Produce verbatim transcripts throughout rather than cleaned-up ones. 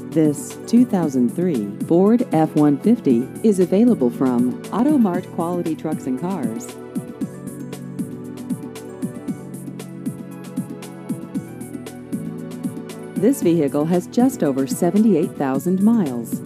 This two thousand three Ford F one fifty is available from Auto Mart Quality Trucks and Cars. This vehicle has just over seventy-eight thousand miles.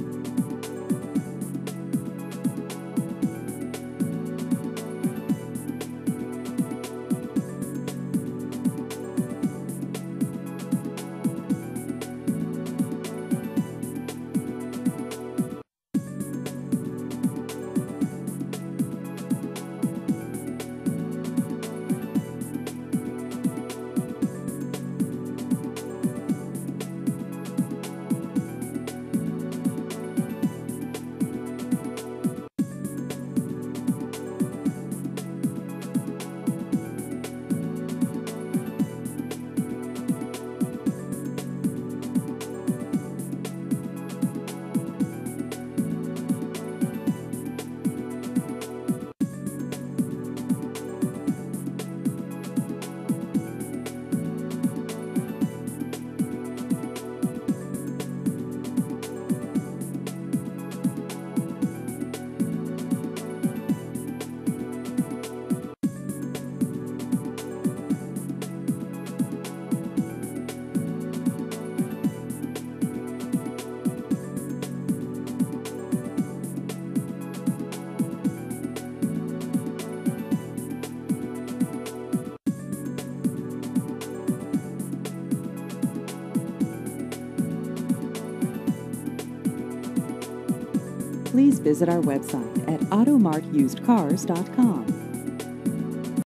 Please visit our website at auto mart used cars dot com.